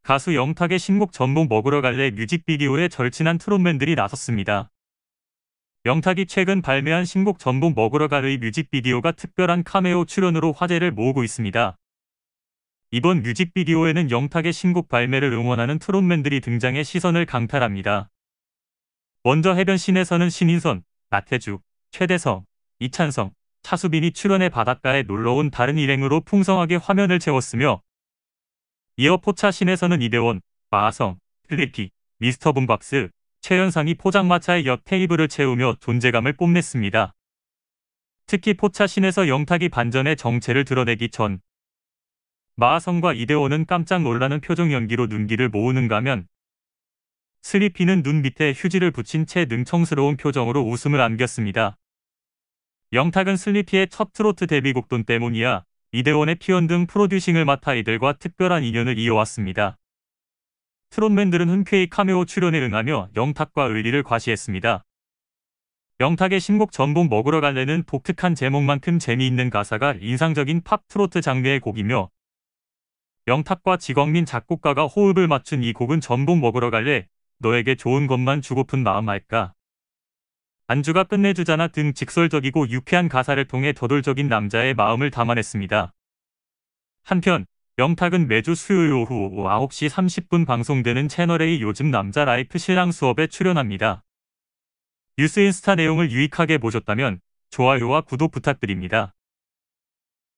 가수 영탁의 신곡 전복 먹으러 갈래 뮤직비디오에 절친한 트롯맨들이 나섰습니다. 영탁이 최근 발매한 신곡 전복 먹으러 갈의 뮤직비디오가 특별한 카메오 출연으로 화제를 모으고 있습니다. 이번 뮤직비디오에는 영탁의 신곡 발매를 응원하는 트롯맨들이 등장해 시선을 강탈합니다. 먼저 해변씬에서는 신인선, 나태주, 최대성, 이찬성, 차수빈이 출연해 바닷가에 놀러온 다른 일행으로 풍성하게 화면을 채웠으며, 이어 포차씬에서는 이대원, 마하성, 슬리피, 미스터 붐박스, 최연상이 포장마차의 옆 테이블을 채우며 존재감을 뽐냈습니다. 특히 포차씬에서 영탁이 반전의 정체를 드러내기 전 마하성과 이대원은 깜짝 놀라는 표정 연기로 눈길을 모으는가 하면, 슬리피는 눈 밑에 휴지를 붙인 채 능청스러운 표정으로 웃음을 안겼습니다. 영탁은 슬리피의 첫 트로트 데뷔곡 돈 때문이야, 이대원의 피연 등 프로듀싱을 맡아 이들과 특별한 인연을 이어왔습니다. 트롯맨들은 흔쾌히 카메오 출연에 응하며 영탁과 의리를 과시했습니다. 영탁의 신곡 전복 먹으러 갈래는 독특한 제목만큼 재미있는 가사가 인상적인 팝 트로트 장르의 곡이며, 영탁과 지광민 작곡가가 호흡을 맞춘 이 곡은 전복 먹으러 갈래, 너에게 좋은 것만 주고픈 마음 알까, 안주가 끝내주잖아 등 직설적이고 유쾌한 가사를 통해 저돌적인 남자의 마음을 담아냈습니다. 한편 영탁은 매주 수요일 오후 9시 30분 방송되는 채널A 요즘 남자 라이프 신랑 수업에 출연합니다. 뉴스인스타 내용을 유익하게 보셨다면 좋아요와 구독 부탁드립니다.